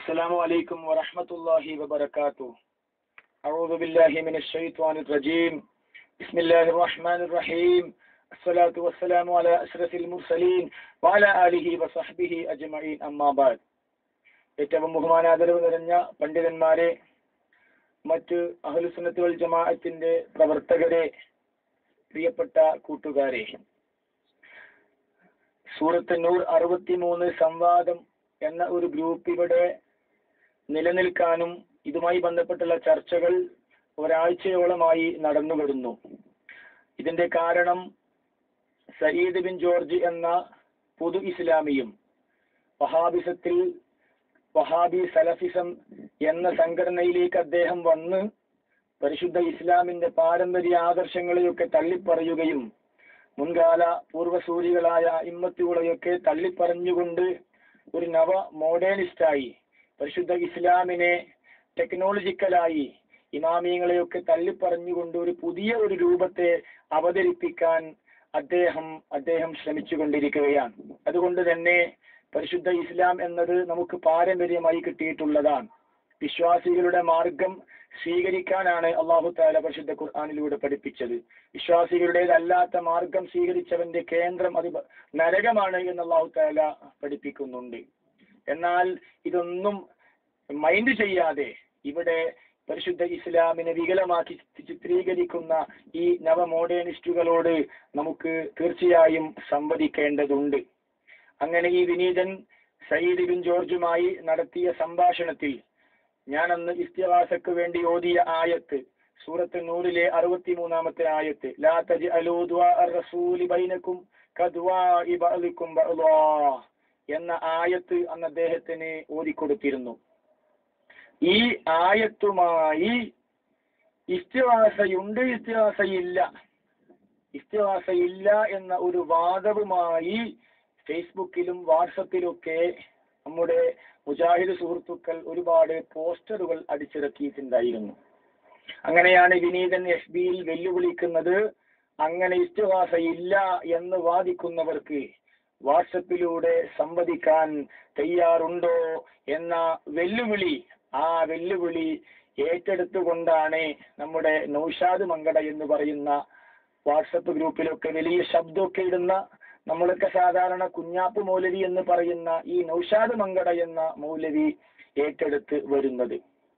السلام عليكم ورحمة الله وبركاته. أعوذ بالله من الشيطان الرجيم. بسم الله الرحمن الرحيم. الصلاة والسلام على أشرف المرسلين وعلى آله وصحبه أجمعين. أما بعد. ഏറ്റവും ബഹുമാനാദരവ് നിറഞ്ഞ പണ്ഡിതന്മാരെ, മറ്റ് അഹ്ലുസുന്നത്ത് വൽ ജമാഅത്തിന്റെ പ്രവർത്തകരെ, പ്രിയപ്പെട്ട കൂട്ടുകാരെ, സൂറത്ത് നൂർ 63 സംവാദം എന്ന ഒരു ഗ്രൂപ്പ് ഇവിടെ നിലനിൽക്കാനും ഇതുമായി ബന്ധപ്പെട്ടുള്ള ചർച്ചകൾ ഒരാഴ്ചയോളമായി നടന്നു വരുന്നു. ഇതിന്റെ കാരണം സയ്യിദ് ബിൻ ജോർജ് എന്ന പുതു ഇസ്ലാമിയും വഹാബി സലഫിസം എന്ന സംഘടനയിലേക്ക് അദ്ദേഹം വന്ന് പരിശുദ്ധ ഇസ്ലാമിന്റെ പാരമ്പര്യ ആദർശങ്ങളെയൊക്കെ തള്ളിപ്പറയുകയും മുൻകാല പൂർവസൂരികളായ ഇമ്മത്തുകളെയൊക്കെ തള്ളിപ്പറഞ്ഞുകൊണ്ട് ഒരു നവ മോഡേണിസ്റ്റായി പരിശുദ്ധ ഇസ്ലാമിനെ ടെക്നോളജിക്കലായി ഇമാമിയങ്ങളെയൊക്കെ തള്ളിപ്പറഞ്ഞുകൊണ്ട് ഒരു പുതിയ ഒരു രൂപത്തെ അവതരിപ്പിക്കാൻ അദ്ദേഹം ശ്രമിച്ചുകൊണ്ടിരിക്കുകയാണ്. അതുകൊണ്ട് തന്നെ പരിശുദ്ധ ഇസ്ലാം എന്നത് നമുക്ക് പാരമ്പര്യമായി കിട്ടിയിട്ടുള്ളതാണ്. വിശ്വാസികളുടെ മാർഗം സ്വീകരിക്കാനാണ് അല്ലാഹു തആല പരിശുദ്ധ ഖുർആനിലൂടെ പഠിപ്പിച്ചത്. വിശ്വാസികളുടേതല്ലാത്ത മാർഗം സ്വീകരിച്ചവന്റെ കേന്ദ്രം അത് നരകമാണ് എന്ന് അല്ലാഹു തആല പഠിപ്പിക്കുന്നുണ്ട്. എന്നാൽ ഇതൊന്നും മൈൻഡ് ചെയ്യാതെ ഇവിടെ പരിശുദ്ധ ഇസ്ലാമിനെ വികലമാക്കി ചിത്രീകരിക്കുന്ന ഈ നവ മോഡേണിസ്റ്റുകളോട് നമുക്ക് തീർച്ചയായും സംവദിക്കേണ്ടതുണ്ട്. അങ്ങനെ ഈ വിനീതൻ സയ്യിദ് ബിൻ ജോർജുമായി നടത്തിയ സംഭാഷണത്തിൽ ഞാൻ അന്ന് ഇസ്തിഗാസക്ക് വേണ്ടി ഓതിയ ആയത്ത്, സൂറത്ത് നൂറിലെ 63-ാമത്തെ ആയത്ത്, ലാ തജ്അലൂ ദുആഅർ റസൂലി ബൈനകും കദുആഇ ബഅദികും ബഅദാ എന്ന ആയത്ത് അന്ന് അദ്ദേഹത്തിന് ഓതിക്കൊടുത്തിരുന്നു. ഈ ആയത്തുമായി ഇസ്തിഗാസയുണ്ട്, ഇസ്തിഗാസയില്ല എന്ന ഒരു വാദവുമായി ഫേസ്ബുക്കിലും വാട്സപ്പിലൊക്കെ നമ്മുടെ മുജാഹിദ് സുഹൃത്തുക്കൾ ഒരുപാട് പോസ്റ്ററുകൾ അടിച്ചിറക്കിയിട്ടുണ്ടായിരുന്നു. അങ്ങനെയാണ് വിനീതൻ FB-യിൽ വെല്ലുവിളിക്കുന്നത്, അങ്ങനെ ഇസ്തിഗാസയില്ല എന്ന് വാദിക്കുന്നവർക്ക് വാട്സപ്പിലൂടെ സംവദിക്കാൻ തയ്യാറുണ്ടോ എന്ന വെല്ലുവിളി. ആ വെല്ലുവിളി ഏറ്റെടുത്തുകൊണ്ടാണ് നമ്മുടെ നൗഷാദ് മങ്കട എന്ന് പറയുന്ന വാട്സപ്പ് ഗ്രൂപ്പിലൊക്കെ വലിയ ശബ്ദമൊക്കെ ഇടുന്ന, നമ്മളൊക്കെ സാധാരണ കുഞ്ഞാപ്പ് മൗലവി എന്ന് പറയുന്ന ഈ നൗഷാദ് മങ്കട എന്ന മൗലവി ഏറ്റെടുത്ത് വരുന്നത്.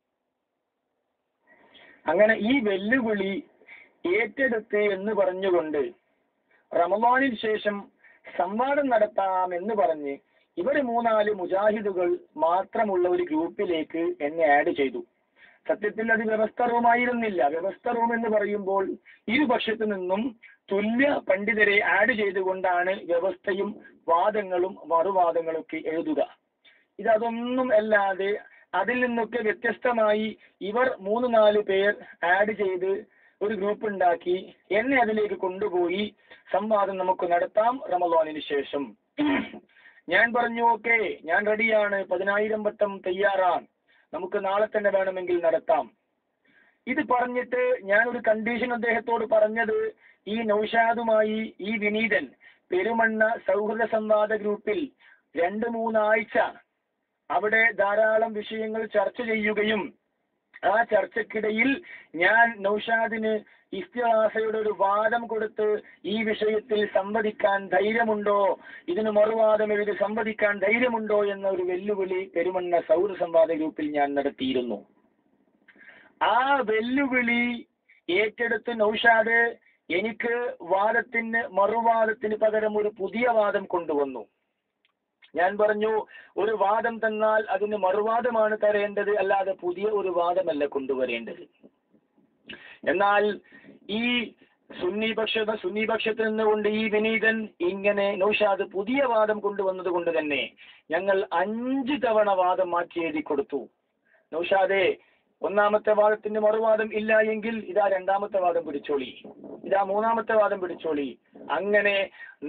അങ്ങനെ ഈ വെല്ലുവിളി ഏറ്റെടുത്ത് എന്ന് പറഞ്ഞുകൊണ്ട് റമളാനിന് ശേഷം സംവാദം നടത്താം എന്ന് പറഞ്ഞ് ഇവർ 3-4 മുജാഹിദുകൾ മാത്രമുള്ള ഒരു ഗ്രൂപ്പിലേക്ക് എന്നെ ആഡ് ചെയ്തു. സത്യത്തിൽ അത് വ്യവസ്ഥ റൂമായിരുന്നില്ല. വ്യവസ്ഥ റൂം എന്ന് പറയുമ്പോൾ ഇരുപക്ഷത്തു നിന്നും തുല്യ പണ്ഡിതരെ ആഡ് ചെയ്തുകൊണ്ടാണ് വ്യവസ്ഥയും വാദങ്ങളും മറുവാദങ്ങളൊക്കെ എഴുതുക. ഇതൊന്നും അല്ലാതെ അതിൽ നിന്നൊക്കെ വ്യത്യസ്തമായി ഇവർ 3-4 പേർ ആഡ് ചെയ്ത് ഒരു ഗ്രൂപ്പ് ഉണ്ടാക്കി എന്നെ അതിലേക്ക് കൊണ്ടുപോയി സംവാദം നമുക്ക് നടത്താം റമളാനിന് ശേഷം. ഞാൻ പറഞ്ഞു, ഓക്കെ, ഞാൻ റെഡിയാണ്, 10,000 വട്ടം തയ്യാറാണ്, നമുക്ക് നാളെ തന്നെ വേണമെങ്കിൽ നടത്താം. ഇത് പറഞ്ഞിട്ട് ഞാൻ ഒരു കണ്ടീഷൻ അദ്ദേഹത്തോട് പറഞ്ഞത്, ഈ നൗഷാദുമായി ഈ വിനീതൻ പെരുമണ്ണ സൗഹൃദ സംവാദ ഗ്രൂപ്പിൽ 2-3 ആഴ്ച അവിടെ ധാരാളം വിഷയങ്ങൾ ചർച്ച ചെയ്യുകയും ആ ചർച്ചക്കിടയിൽ ഞാൻ നൗഷാദിന് ഇസ്തിഗാസയുടെ ഒരു വാദം കൊടുത്ത് ഈ വിഷയത്തിൽ സംവദിക്കാൻ ധൈര്യമുണ്ടോ, ഇതിന് മറുവാദം എഴുതി സംവദിക്കാൻ ധൈര്യമുണ്ടോ എന്ന ഒരു വെല്ലുവിളി പെരുമണ്ണ സൗഹൃദ സംവാദ ഗ്രൂപ്പിൽ ഞാൻ നടത്തിയിരുന്നു. ആ വെല്ലുവിളി ഏറ്റെടുത്ത് നൗഷാദ് എനിക്ക് മറുവാദത്തിന് പകരം ഒരു പുതിയ വാദം കൊണ്ടുവന്നു. ഞാൻ പറഞ്ഞു, ഒരു വാദം തന്നാൽ അതിന് മറുവാദമാണ് തരേണ്ടത്, അല്ലാതെ പുതിയ ഒരു വാദമല്ല കൊണ്ടുവരേണ്ടത്. എന്നാൽ ഈ സുന്നിപക്ഷത്ത് നിന്നുകൊണ്ട് ഈ വിനീതൻ ഇങ്ങനെ നൗഷാദ് പുതിയ വാദം കൊണ്ടുവന്നത് കൊണ്ട് തന്നെ ഞങ്ങൾ 5 തവണ വാദം മാറ്റി എഴുതി കൊടുത്തു. നൗഷാദേ, 1-ാമത്തെ വാദത്തിന്റെ മറുവാദം ഇല്ല എങ്കിൽ ഇതാ 2-ാമത്തെ വാദം പിടിച്ചോളി, ഇതാ 3-ാമത്തെ വാദം പിടിച്ചോളി. അങ്ങനെ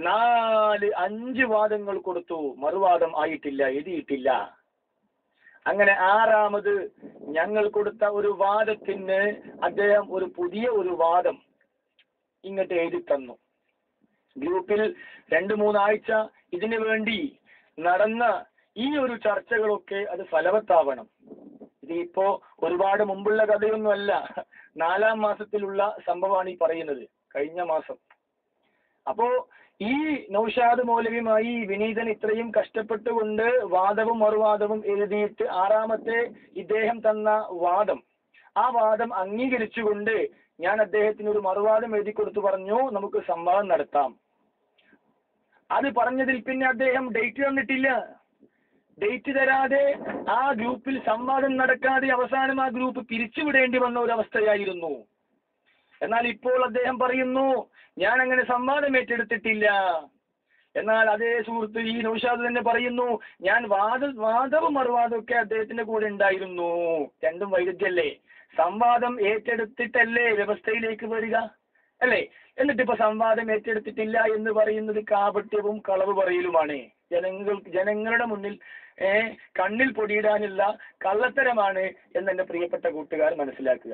4-5 വാദങ്ങൾ കൊടുത്തു, മറുവാദം ആയിട്ടില്ല, എഴുതിയിട്ടില്ല. അങ്ങനെ 6-ാമത് ഞങ്ങൾ കൊടുത്ത ഒരു വാദത്തിന് അദ്ദേഹം ഒരു പുതിയ ഒരു വാദം ഇങ്ങോട്ട് എഴുതി തന്നു. ഗ്രൂപ്പിൽ 2-3 ആഴ്ച ഇതിനു വേണ്ടി നടന്ന ഈ ഒരു ചർച്ചകളൊക്കെ അത് ഫലവത്താവണം. ഇതിപ്പോ ഒരുപാട് മുമ്പുള്ള കഥയൊന്നുമല്ല, 4-ാം മാസത്തിലുള്ള സംഭവമാണ് ഈ പറയുന്നത്, കഴിഞ്ഞ മാസം. അപ്പോ ഈ നൗഷാദ് മൗലവിയുമായി വിനീതൻ ഇത്രയും കഷ്ടപ്പെട്ടുകൊണ്ട് വാദവും മറുവാദവും എഴുതിയിട്ട് 6-ാമത്തെ ഇദ്ദേഹം തന്ന വാദം, ആ വാദം അംഗീകരിച്ചുകൊണ്ട് ഞാൻ അദ്ദേഹത്തിന് ഒരു മറുവാദം എഴുതി കൊടുത്തു, പറഞ്ഞു നമുക്ക് സംവാദം നടത്താം. അത് പറഞ്ഞതിൽ പിന്നെ അദ്ദേഹം ഡേറ്റ് തന്നിട്ടില്ല. ഡേറ്റ് തരാതെ ആ ഗ്രൂപ്പിൽ സംവാദം നടക്കാതെ അവസാനം ആ ഗ്രൂപ്പ് പിരിച്ചുവിടേണ്ടി വന്ന ഒരു അവസ്ഥയായിരുന്നു. എന്നാൽ ഇപ്പോൾ അദ്ദേഹം പറയുന്നു ഞാൻ അങ്ങനെ സംവാദം ഏറ്റെടുത്തിട്ടില്ല. എന്നാൽ അതേ സുഹൃത്ത് ഈ നൗഷാദ് തന്നെ പറയുന്നു ഞാൻ വാദവും മറുവാദവും ഒക്കെ അദ്ദേഹത്തിന്റെ കൂടെ ഉണ്ടായിരുന്നു. രണ്ടും വൈരുദ്ധ്യല്ലേ? സംവാദം ഏറ്റെടുത്തിട്ടല്ലേ വ്യവസ്ഥയിലേക്ക് വരിക, അല്ലേ? എന്നിട്ട് ഇപ്പൊ സംവാദം ഏറ്റെടുത്തിട്ടില്ല എന്ന് പറയുന്നത് കാപട്യവും കളവ് പറയലുമാണ്. ജനങ്ങളുടെ മുന്നിൽ കണ്ണിൽ പൊടിയിടാനുള്ള കള്ളത്തരമാണ് എന്ന് എന്റെ പ്രിയപ്പെട്ട കൂട്ടുകാർ മനസ്സിലാക്കുക.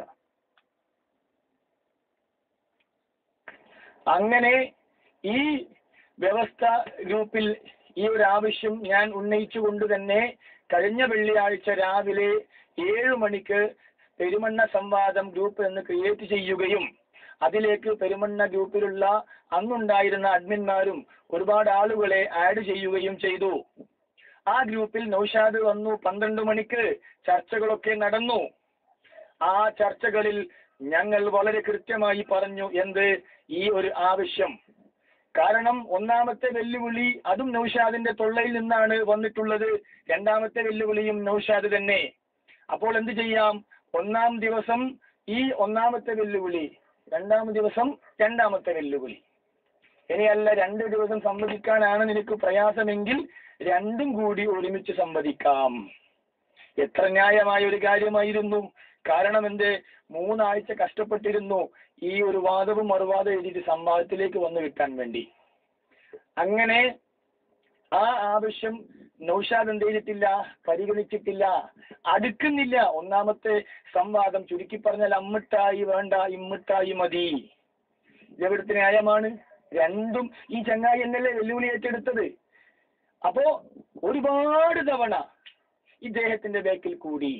അങ്ങനെ ഈ വ്യവസ്ഥ ഗ്രൂപ്പിൽ ഈ ഒരു ആവശ്യം ഞാൻ ഉന്നയിച്ചുകൊണ്ട് തന്നെ കഴിഞ്ഞ വെള്ളിയാഴ്ച രാവിലെ 7 മണിക്ക് പെരുമണ്ണ സംവാദം ഗ്രൂപ്പ് എന്ന് ക്രിയേറ്റ് ചെയ്യുകയും അതിലേക്ക് പെരുമണ്ണ ഗ്രൂപ്പിലുള്ള അന്നുണ്ടായിരുന്ന അഡ്മിന്മാരും ഒരുപാട് ആളുകളെ ആഡ് ചെയ്യുകയും ചെയ്തു. ആ ഗ്രൂപ്പിൽ നൗഷാദ് വന്നു. 12 മണിക്ക് ചർച്ചകളൊക്കെ നടന്നു. ആ ചർച്ചകളിൽ ഞങ്ങൾ വളരെ കൃത്യമായി പറഞ്ഞു എന്ത്, ഈ ഒരു ആവശ്യം. കാരണം 1-ാമത്തെ വെല്ലുവിളി അതും നൗഷാദിന്റെ തൊള്ളയിൽ നിന്നാണ് വന്നിട്ടുള്ളത്. 2-ാമത്തെ വെല്ലുവിളിയും നൗഷാദ് തന്നെ. അപ്പോൾ എന്ത് ചെയ്യാം? 1-ാം ദിവസം ഈ 1-ാമത്തെ വെല്ലുവിളി, 2-ാം ദിവസം 2-ാമത്തെ വെല്ലുവിളി. ഇനിയല്ല 2 ദിവസം സംവദിക്കാനാണ് നിനക്ക് പ്രയാസമെങ്കിൽ 2ഉം കൂടി ഒരുമിച്ച് സംവദിക്കാം. എത്ര ന്യായമായ ഒരു കാര്യമായിരുന്നു. കാരണം എന്ത്, 3 ആഴ്ച കഷ്ടപ്പെട്ടിരുന്നു ഈ ഒരു വാദവും മറുവാദം എഴുതിയിട്ട് സംവാദത്തിലേക്ക് വന്നു കിട്ടാൻ വേണ്ടി. അങ്ങനെ ആ ആവശ്യം നൗഷാദ് എന്ത് ചെയ്തിട്ടില്ല, പരിഗണിച്ചിട്ടില്ല, അടുക്കുന്നില്ല. 1-ാമത്തെ സംവാദം ചുരുക്കി പറഞ്ഞാൽ അമ്മിട്ടായി വേണ്ട, ഇമ്മിട്ടായി മതി. ഇതെവിടുത്തെ ന്യായമാണ്? രണ്ടും ഈ ചങ്ങായി എന്നല്ലേ വെല്ലുവിളി ഏറ്റെടുത്തത്. അപ്പോ ഒരുപാട് തവണ ഇദ്ദേഹത്തിന്റെ ബേക്കിൽ കൂടി,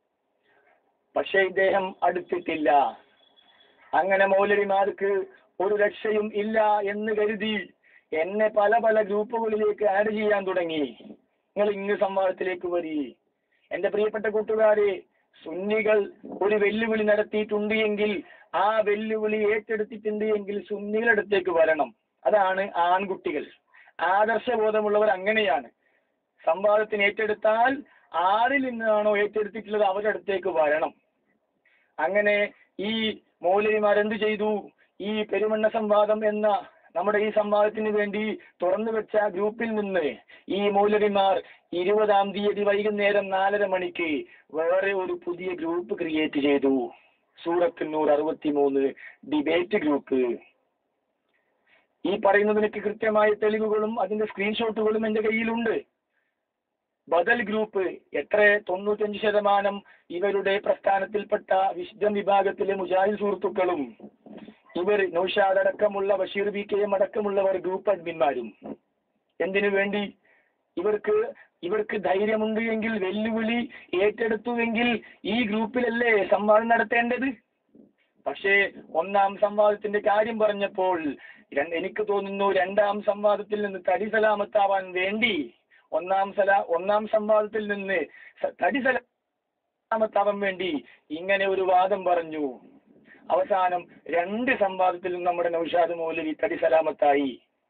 പക്ഷെ ഇദ്ദേഹം അടുത്തിട്ടില്ല. അങ്ങനെ മൗലവിമാർക്ക് ഒരു രക്ഷയും ഇല്ല എന്ന് കരുതി എന്നെ പല പല ഗ്രൂപ്പുകളിലേക്ക് ആഡ് ചെയ്യാൻ തുടങ്ങി. നിങ്ങൾ ഇങ്ങ് സംവാദത്തിലേക്ക് വരി. എന്റെ പ്രിയപ്പെട്ട കൂട്ടുകാരെ, സുന്നികൾ ഒരു വെല്ലുവിളി നടത്തിയിട്ടുണ്ട് എങ്കിൽ, ആ വെല്ലുവിളി ഏറ്റെടുത്തിട്ടുണ്ട് എങ്കിൽ സുന്നികളുടെ അടുത്തേക്ക് വരണം. അതാണ് ആൺകുട്ടികൾ, ആദർശബോധമുള്ളവർ അങ്ങനെയാണ്. സംവാദത്തിന് ഏറ്റെടുത്താൽ ആരിൽ നിന്നാണോ ഏറ്റെടുത്തിട്ടുള്ളത് അവരുടെ അടുത്തേക്ക് വരണം. അങ്ങനെ ഈ മൗലവിമാരെന്ത് ചെയ്തു? ഈ പെരുമണ്ണ സംവാദം എന്ന നമ്മുടെ ഈ സംവാദത്തിന് വേണ്ടി തുറന്നു വെച്ച ഗ്രൂപ്പിൽ നിന്ന് ഈ മൗലവിമാർ 20-ാം തീയതി വൈകുന്നേരം 4:30 മണിക്ക് വേറെ ഒരു പുതിയ ഗ്രൂപ്പ് ക്രിയേറ്റ് ചെയ്തു. സൂറത്തുൽ നൂർ 63 ഡിബേറ്റ് ഗ്രൂപ്പ്. ഈ പറയുന്നതിനൊക്കെ കൃത്യമായ തെളിവുകളും അതിന്റെ സ്ക്രീൻഷോട്ടുകളും എന്റെ കയ്യിലുണ്ട്. ബദൽ ഗ്രൂപ്പ് എത്ര 95% ഇവരുടെ പ്രസ്ഥാനത്തിൽപ്പെട്ട വിശുദ്ധ വിഭാഗത്തിലെ മുജാഹിദ് സുഹൃത്തുക്കളും ഇവർ നൗഷാദ് അടക്കമുള്ള ബഷീർ BKM അടക്കമുള്ളവർ ഗ്രൂപ്പ് അഡ്മിന്മാരും. എന്തിനു വേണ്ടി? ഇവർക്ക് ധൈര്യമുണ്ട് എങ്കിൽ, വെല്ലുവിളി ഏറ്റെടുത്തുവെങ്കിൽ ഈ ഗ്രൂപ്പിലല്ലേ സംവാദം നടത്തേണ്ടത്. പക്ഷേ 1-ാം സംവാദത്തിന്റെ കാര്യം പറഞ്ഞപ്പോൾ എനിക്ക് തോന്നുന്നു 2-ാം സംവാദത്തിൽ നിന്ന് തടി സലാമത്താവാൻ വേണ്ടി 1-ാം സംവാദത്തിൽ നിന്ന് തടി സലാമത്താവാൻ വേണ്ടി ഇങ്ങനെ ഒരു വാദം പറഞ്ഞു. അവസാനം 2 സംവാദത്തിലും നമ്മുടെ നൗഷാദ് മൗലവി തടി സലാമത്തായി.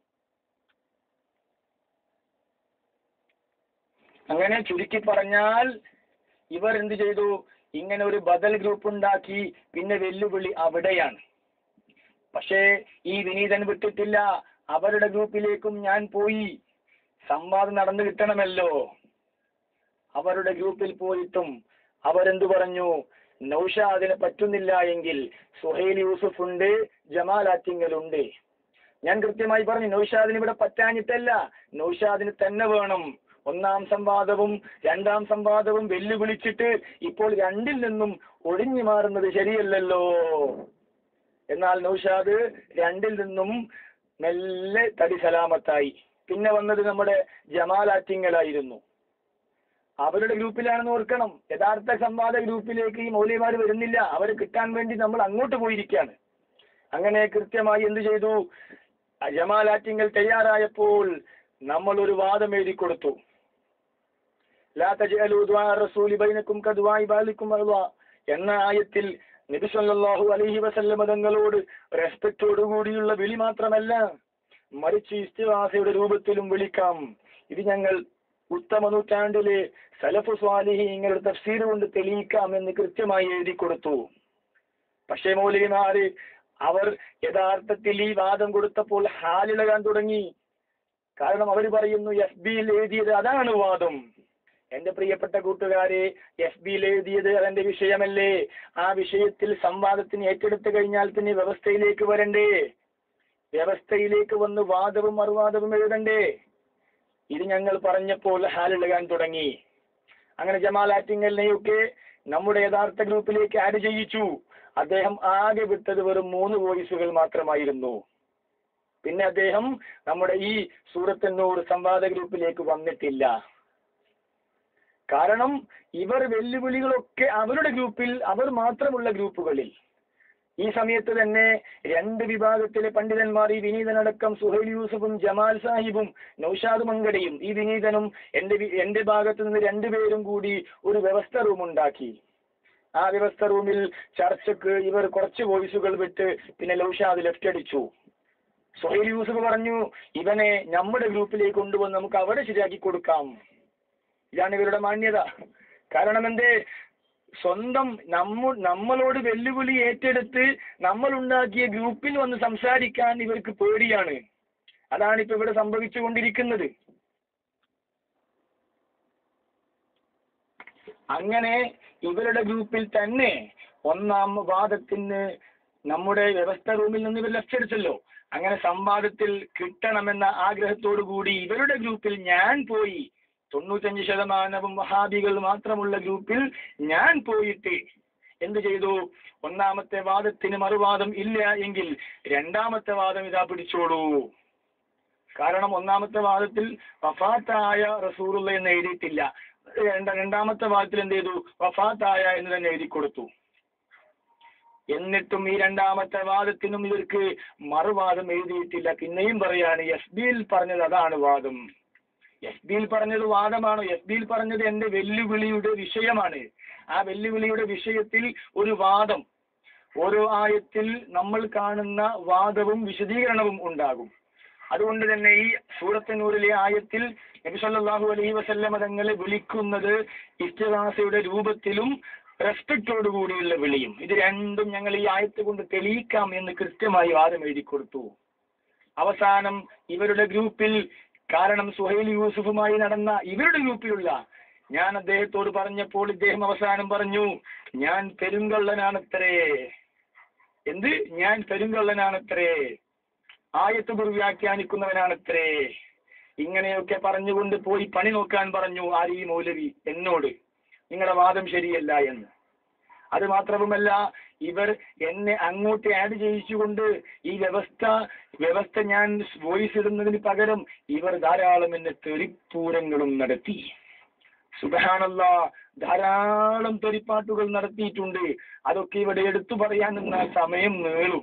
അങ്ങനെ ചുരുക്കി പറഞ്ഞാൽ ഇവർ എന്ത് ചെയ്തു? ഇങ്ങനെ ഒരു ബദൽ ഗ്രൂപ്പ് ഉണ്ടാക്കി. പിന്നെ വെല്ലുവിളി അവിടെയാണ്. പക്ഷേ ഈ വിനീതൻ വിട്ടിട്ടില്ല. അവരുടെ ഗ്രൂപ്പിലേക്കും ഞാൻ പോയി. സംവാദം നടന്നു കിട്ടണമല്ലോ. അവരുടെ ഗ്രൂപ്പിൽ പോയിട്ടും അവരെന്തു പറഞ്ഞു? നൗഷാദിന് പറ്റുന്നില്ല എങ്കിൽ സുഹൈൽ യൂസുഫ് ഉണ്ട്, ജമാൽ ആറ്റിങ്ങൽ ഉണ്ട്. ഞാൻ കൃത്യമായി പറഞ്ഞു, നൗഷാദിന് ഇവിടെ പറ്റാഞ്ഞിട്ടല്ല, നൗഷാദിന് തന്നെ വേണം. 1-ാം സംവാദവും 2-ാം സംവാദവും വെല്ലുവിളിച്ചിട്ട് ഇപ്പോൾ 2-ൽ നിന്നും ഒഴിഞ്ഞു മാറുന്നത് ശരിയല്ലല്ലോ. എന്നാൽ നൗഷാദ് 2-ൽ നിന്നും മെല്ലെ തടി സലാമത്തായി. പിന്നെ വന്നത് നമ്മുടെ ജമാൽ ആറ്റിങ്ങലായിരുന്നു. അവരുടെ ഗ്രൂപ്പിലാണെന്ന് ഓർക്കണം. യഥാർത്ഥ സംവാദ ഗ്രൂപ്പിലേക്ക് ഈ മൗലവിമാർ വരുന്നില്ല. അവരെ കിട്ടാൻ വേണ്ടി നമ്മൾ അങ്ങോട്ട് പോയിരിക്കുകയാണ്. അങ്ങനെ കൃത്യമായി എന്ത് ചെയ്തു? ജമാൽ ആറ്റിങ്ങൽ തയ്യാറായപ്പോൾ നമ്മൾ ഒരു വാദം എഴുതി കൊടുത്തു. ലാ തജ്അലൂ ദുആ റസൂലി ബൈനക്കും കദുആഇ ബാലിക്കും അല്ലാഹ് എന്ന ആയത്തിൽ നബി സല്ലല്ലാഹു അലൈഹി വസല്ലം തങ്ങളോട് റെസ്പെക്റ്റോടു കൂടിയുള്ള വിളി മാത്രമല്ല, മറിച്ച് ഇസ്തിഗാസയുടെ രൂപത്തിലും വിളിക്കാം. ഇത് ഞങ്ങൾ ഉത്തമ നൂറ്റാണ്ടിലെ സലഫു സ്വാലിഹീങ്ങളുടെ തഫ്സീർ കൊണ്ട് തെളിയിക്കാം എന്ന് കൃത്യമായി എഴുതി കൊടുത്തു. പക്ഷേ മൗലവിമാര് അവർ യഥാർത്ഥത്തിൽ ഈ വാദം കൊടുത്തപ്പോൾ ഹാലിളകാൻ തുടങ്ങി. കാരണം അവർ പറയുന്നു FBയിൽ എഴുതിയത് അതാണ് വാദം. എന്റെ പ്രിയപ്പെട്ട കൂട്ടുകാരെ, FBയിൽ എഴുതിയത് അതെന്റെ വിഷയമല്ലേ? ആ വിഷയത്തിൽ സംവാദത്തിന് ഏറ്റെടുത്തു കഴിഞ്ഞാൽ പിന്നെ വ്യവസ്ഥയിലേക്ക് വരണ്ടേ? വ്യവസ്ഥയിലേക്ക് വന്ന് വാദവും മറുവാദവും എഴുതണ്ടേ? ഇത് ഞങ്ങൾ പറഞ്ഞപ്പോൾ ഹാലിളകാൻ തുടങ്ങി. അങ്ങനെ ജമാൽ ആറ്റിങ്ങലിനെയൊക്കെ നമ്മുടെ യഥാർത്ഥ ഗ്രൂപ്പിലേക്ക് ആഡ് ചെയ്യിച്ചു. അദ്ദേഹം ആകെ വിട്ടത് വെറും 3 വോയിസുകൾ മാത്രമായിരുന്നു. പിന്നെ അദ്ദേഹം നമ്മുടെ ഈ സൂറത്തന്നൂർ സംവാദ ഗ്രൂപ്പിലേക്ക് വന്നിട്ടില്ല. കാരണം ഇവർ വെല്ലുവിളികളൊക്കെ അവരുടെ ഗ്രൂപ്പിൽ, അവർ മാത്രമുള്ള ഗ്രൂപ്പുകളിൽ. ഈ സമയത്ത് തന്നെ 2 വിഭാഗത്തിലെ പണ്ഡിതന്മാർ, ഈ വിനീതനടക്കം സുഹൈൽ യൂസഫും ജമാൽ സാഹിബും നൗഷാദ് മങ്കടയും, ഈ വിനീതനും എന്റെ ഭാഗത്ത് നിന്ന് 2 പേരും കൂടി ഒരു വ്യവസ്ഥ റൂം ഉണ്ടാക്കി. ആ വ്യവസ്ഥ റൂമിൽ ചർച്ചക്ക് ഇവർ കുറച്ച് വോയിസുകൾ വിട്ട് പിന്നെ നൗഷാദ് ലെഫ്റ്റ് അടിച്ചു. സുഹൈൽ യൂസഫ് പറഞ്ഞു, ഇവനെ നമ്മുടെ ഗ്രൂപ്പിലേക്ക് കൊണ്ടുവന്ന് നമുക്ക് അവിടെ ശരിയാക്കി കൊടുക്കാം. ഇതാണ് ഇവരുടെ മാന്യത. കാരണം എന്തേ? സ്വന്തം നമ്മളോട് വെല്ലുവിളി ഏറ്റെടുത്ത് നമ്മൾ ഉണ്ടാക്കിയ ഗ്രൂപ്പിൽ വന്ന് സംസാരിക്കാൻ ഇവർക്ക് പേടിയാണ്. അതാണ് ഇപ്പൊ ഇവിടെ സംഭവിച്ചുകൊണ്ടിരിക്കുന്നത്. അങ്ങനെ ഇവരുടെ ഗ്രൂപ്പിൽ തന്നെ ഒന്നാം വാദത്തിന് നമ്മുടെ വ്യവസ്ഥ റൂമിൽ നിന്ന് ഇവർ ലെഫ്റ്റ് അടിച്ചല്ലോ. അങ്ങനെ സംവാദത്തിൽ കിട്ടണമെന്ന ആഗ്രഹത്തോടു കൂടി ഇവരുടെ ഗ്രൂപ്പിൽ ഞാൻ പോയി. 95% വഹാബികൾ മാത്രമുള്ള ഗ്രൂപ്പിൽ ഞാൻ പോയിട്ട് എന്ത് ചെയ്തു? ഒന്നാമത്തെ വാദത്തിന് മറുവാദം ഇല്ല എങ്കിൽ 2ാമത്തെ വാദം ഇതാ പിടിച്ചോളൂ. കാരണം ഒന്നാമത്തെ വാദത്തിൽ വഫാത്തായ റസൂലുള്ള എന്ന് എഴുതിയിട്ടില്ല. 2ാമത്തെ വാദത്തിൽ എന്ത് ചെയ്തു? വഫാത്തായ എന്ന് തന്നെ എഴുതി കൊടുത്തു. എന്നിട്ടും ഈ 2ാമത്തെ വാദത്തിനും ഇവർക്ക് മറുവാദം എഴുതിയിട്ടില്ല. പിന്നെയും പറയാണ് FBയിൽ പറഞ്ഞത് അതാണ് വാദം. FBയിൽ പറഞ്ഞത് വാദമാണോ? FBയിൽ പറഞ്ഞത് എന്റെ വെല്ലുവിളിയുടെ വിഷയമാണ്. ആ വെല്ലുവിളിയുടെ വിഷയത്തിൽ ഒരു വാദം, ഓരോ ആയത്തിൽ നമ്മൾ കാണുന്ന വാദവും വിശദീകരണവും ഉണ്ടാകും. അതുകൊണ്ട് തന്നെ ഈ സൂറത്തുനൂറിലെ ആയത്തിൽ നബി സല്ലല്ലാഹു അലൈഹി വസല്ലം തങ്ങളെ വിളിക്കുന്നത് ഇസ്തിഗാസയുടെ രൂപത്തിലും റെസ്പെക്റ്റോടു കൂടിയുള്ള വിളിയും. ഇത് രണ്ടും ഞങ്ങൾ ഈ ആയത്ത് കൊണ്ട് തെളിയിക്കാം എന്ന് കൃത്യമായി വാദം എഴുതി കൊടുത്തു. അവസാനം ഇവരുടെ ഗ്രൂപ്പിൽ, കാരണം സുഹൈൽ യൂസഫുമായി നടന്ന ഇവരുടെ ഗ്രൂപ്പിലുള്ള ഞാൻ അദ്ദേഹത്തോട് പറഞ്ഞപ്പോൾ ഇദ്ദേഹം അവസാനം പറഞ്ഞു, ഞാൻ പെരുങ്കള്ളനാണത്രേ. എന്ത്? ഞാൻ പെരുങ്കള്ളനാണത്രേ, ആയത്ത് ദുർവ്യാഖ്യാനിക്കുന്നവനാണത്രേ. ഇങ്ങനെയൊക്കെ പറഞ്ഞുകൊണ്ട് പോയി പണി നോക്കാൻ പറഞ്ഞു ആര്? ഈ മൗലവി എന്നോട്. നിങ്ങളുടെ വാദം ശരിയല്ല എന്ന്. അത് മാത്രവുമല്ല, ഇവർ എന്നെ അങ്ങോട്ട് ആഡ് ചെയ്യിച്ചുകൊണ്ട് ഈ വ്യവസ്ഥ ഞാൻ വോയിസ് ഇടുന്നതിന് പകരം ഇവർ ധാരാളം എന്നെ തെറിപ്പൂരങ്ങളും നടത്തി. സുബ്ഹാനല്ലാഹ്, ധാരാളം തെറിപ്പാട്ടുകൾ നടത്തിയിട്ടുണ്ട്. അതൊക്കെ ഇവിടെ എടുത്തു പറയാൻ നിന്നാൽ സമയം നീളും.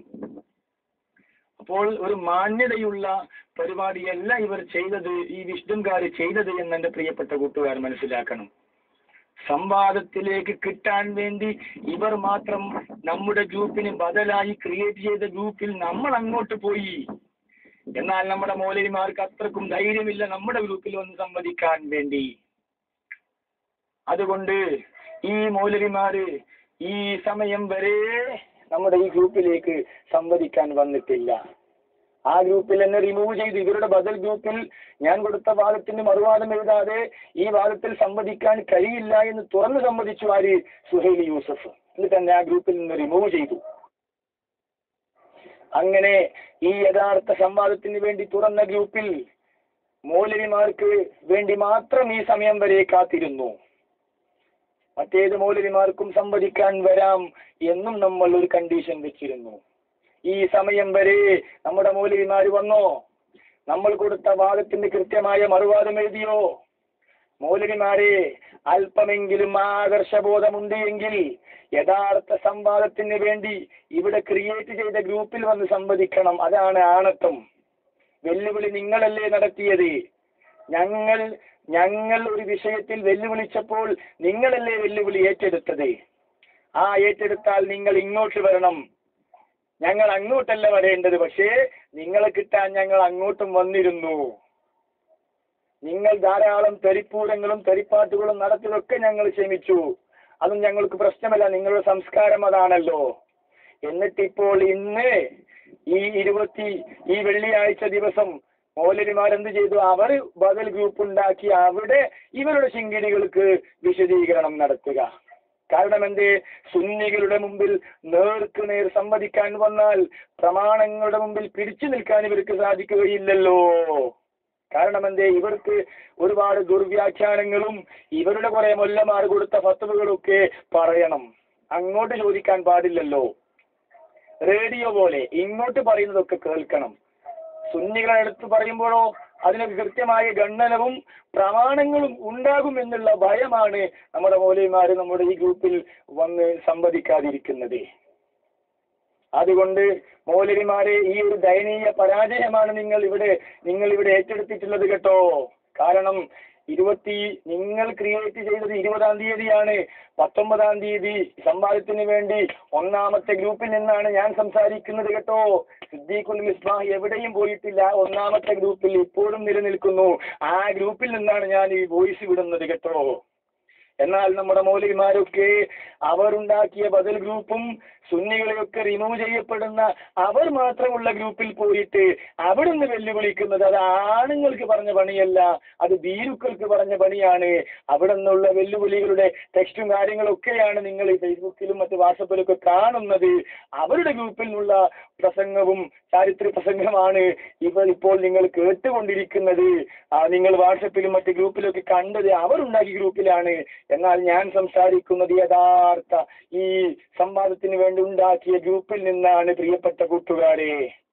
അപ്പോൾ ഒരു മാന്യതയുള്ള പരിപാടിയല്ല ഇവർ ചെയ്തത്, ഈ വിഷ്ണുകാർ ചെയ്തത് എന്ന് എന്റെ പ്രിയപ്പെട്ട കൂട്ടുകാർ മനസ്സിലാക്കണം. സംവാദത്തിലേക്ക് കിട്ടാൻ വേണ്ടി ഇവർ മാത്രം നമ്മുടെ ഗ്രൂപ്പിന് ബദലായി ക്രിയേറ്റ് ചെയ്ത ഗ്രൂപ്പിൽ നമ്മൾ അങ്ങോട്ട് പോയി. എന്നാൽ നമ്മുടെ മൗലവിമാർക്ക് അത്രക്കും ധൈര്യമില്ല നമ്മുടെ ഗ്രൂപ്പിൽ വന്ന് സംവദിക്കാൻ വേണ്ടി. അതുകൊണ്ട് ഈ മൗലവിമാര് ഈ സമയം വരെ നമ്മുടെ ഈ ഗ്രൂപ്പിലേക്ക് സംവദിക്കാൻ വന്നിട്ടില്ല. ആ ഗ്രൂപ്പിൽ എന്നെ റിമൂവ് ചെയ്തു. ഇവരുടെ ബദൽ ഗ്രൂപ്പിൽ ഞാൻ കൊടുത്ത വാദത്തിന് മറുവാദം എഴുതാതെ ഈ വാദത്തിൽ സംവദിക്കാൻ കഴിയില്ല എന്ന് തുറന്നു സമ്മതിച്ചു ആര്? സുഹൈൽ യൂസഫ്. എന്നിട്ട് തന്നെ ആ ഗ്രൂപ്പിൽ നിന്ന് റിമൂവ് ചെയ്തു. അങ്ങനെ ഈ യഥാർത്ഥ സംവാദത്തിന് വേണ്ടി തുറന്ന ഗ്രൂപ്പിൽ മൗലവിമാർക്ക് വേണ്ടി മാത്രം ഈ സമയം വരെ കാത്തിരുന്നു. മറ്റേത് മൗലവിമാർക്കും സംവദിക്കാൻ വരാം എന്നും നമ്മൾ ഒരു കണ്ടീഷൻ വെച്ചിരുന്നു. ഈ സമയം വരെ നമ്മുടെ മൗലവിമാര് വന്നോ? നമ്മൾ കൊടുത്ത വാദത്തിന് കൃത്യമായ മറുവാദം എഴുതിയോ? മൗലവിമാരെ, അല്പമെങ്കിലും ആദർശബോധമുണ്ട് എങ്കിൽ യഥാർത്ഥ സംവാദത്തിന് വേണ്ടി ഇവിടെ ക്രിയേറ്റ് ചെയ്ത ഗ്രൂപ്പിൽ വന്ന് സംവദിക്കണം. അതാണ് ആണത്വം. വെല്ലുവിളി നിങ്ങളല്ലേ നടത്തിയത്? ഞങ്ങൾ ഒരു വിഷയത്തിൽ വെല്ലുവിളിച്ചപ്പോൾ നിങ്ങളല്ലേ വെല്ലുവിളി ഏറ്റെടുത്തത്? ആ ഏറ്റെടുത്താൽ നിങ്ങൾ ഇങ്ങോട്ട് വരണം. ഞങ്ങൾ അങ്ങോട്ടല്ല വരേണ്ടത്. പക്ഷേ നിങ്ങളെ കിട്ടാൻ ഞങ്ങൾ അങ്ങോട്ടും വന്നിരുന്നു. നിങ്ങൾ ധാരാളം തെറിപ്പൂരങ്ങളും തെറിപ്പാട്ടുകളും നടത്തിയതൊക്കെ ഞങ്ങൾ ക്ഷമിച്ചു. അതും ഞങ്ങൾക്ക് പ്രശ്നമല്ല. നിങ്ങളുടെ സംസ്കാരം അതാണല്ലോ. എന്നിട്ടിപ്പോൾ ഇന്ന് ഈ വെള്ളിയാഴ്ച ദിവസം മൗലവിമാരെന്ത് ചെയ്തു? അവർ ബദൽ ഗ്രൂപ്പ് ഉണ്ടാക്കി അവിടെ ഇവരുടെ ശിങ്കിടികൾക്ക് വിശദീകരണം നടത്തുക. കാരണം എന്തേ? സുന്നികളുടെ മുമ്പിൽ നേർക്ക് നേർ സംവദിക്കാൻ വന്നാൽ പ്രമാണങ്ങളുടെ മുമ്പിൽ പിടിച്ചു നിൽക്കാൻ ഇവർക്ക് സാധിക്കുകയില്ലല്ലോ. കാരണം എന്തേ? ഇവർക്ക് ഒരുപാട് ദുർവ്യാഖ്യാനങ്ങളും ഇവരുടെ കുറെ മൊല്ലമാർ കൊടുത്ത ഫത്വകളൊക്കെ പറയണം. അങ്ങോട്ട് ചോദിക്കാൻ പാടില്ലല്ലോ. റേഡിയോ പോലെ ഇങ്ങോട്ട് പറയുന്നതൊക്കെ കേൾക്കണം. സുന്നികളെ എടുത്ത് പറയുമ്പോഴോ അതിനൊക്കെ കൃത്യമായ ഗണ്ണനവും പ്രമാണങ്ങളും ഉണ്ടാകും എന്നുള്ള ഭയമാണ് നമ്മുടെ മൗലവിമാര് നമ്മുടെ ഈ ഗ്രൂപ്പിൽ വന്ന് സംവദിക്കാതിരിക്കുന്നത്. അതുകൊണ്ട് മൗലവിമാരെ, ഈ ഒരു ദയനീയ പരാജയമാണ് നിങ്ങൾ ഇവിടെ ഏറ്റെടുത്തിട്ടുള്ളത് കേട്ടോ. കാരണം നിങ്ങൾ ക്രിയേറ്റ് ചെയ്തത് 20-ാം തീയതിയാണ്. 19-ാം തീയതി സംവാദത്തിന് വേണ്ടി ഒന്നാമത്തെ ഗ്രൂപ്പിൽ നിന്നാണ് ഞാൻ സംസാരിക്കുന്നത് കേട്ടോ. സിദ്ദീഖുൽ മിസ്ബാഹ് എവിടെയും പോയിട്ടില്ല. ഒന്നാമത്തെ ഗ്രൂപ്പിൽ ഇപ്പോഴും നിലനിൽക്കുന്നു. ആ ഗ്രൂപ്പിൽ നിന്നാണ് ഞാൻ ഈ വോയിസ് വിടുന്നത് കേട്ടോ. എന്നാൽ നമ്മുടെ മൗലവിമാരൊക്കെ അവരുണ്ടാക്കിയ ബദൽ ഗ്രൂപ്പും സുന്നികളെയൊക്കെ റിമൂവ് ചെയ്യപ്പെടുന്ന അവർ മാത്രമുള്ള ഗ്രൂപ്പിൽ പോയിട്ട് അവിടുന്ന് വെല്ലുവിളിക്കുന്നത് അത് ആണുങ്ങൾക്ക് പറഞ്ഞ പണിയല്ല, അത് ഭീരുക്കൾക്ക് പറഞ്ഞ പണിയാണ്. അവിടെ നിന്നുള്ള വെല്ലുവിളികളുടെ ടെക്സ്റ്റും കാര്യങ്ങളൊക്കെയാണ് നിങ്ങൾ ഈ ഫേസ്ബുക്കിലും മറ്റ് വാട്സപ്പിലൊക്കെ കാണുന്നത്. അവരുടെ ഗ്രൂപ്പിൽ നിന്നുള്ള പ്രസംഗവും ചാരിത്ര പ്രസംഗമാണ് ഇപ്പോൾ നിങ്ങൾ കേട്ടുകൊണ്ടിരിക്കുന്നത്. നിങ്ങൾ വാട്സപ്പിലും മറ്റ് ഗ്രൂപ്പിലൊക്കെ കണ്ടത് അവരുണ്ടാക്കിയ ഗ്രൂപ്പിലാണ്. എന്നാൽ ഞാൻ സംസാരിക്കുന്നത് യഥാർത്ഥ ഈ സംവാദത്തിന് വേണ്ടി ഉണ്ടാക്കിയ ഗ്രൂപ്പിൽ നിന്നാണ് പ്രിയപ്പെട്ട കൂട്ടുകാരെ.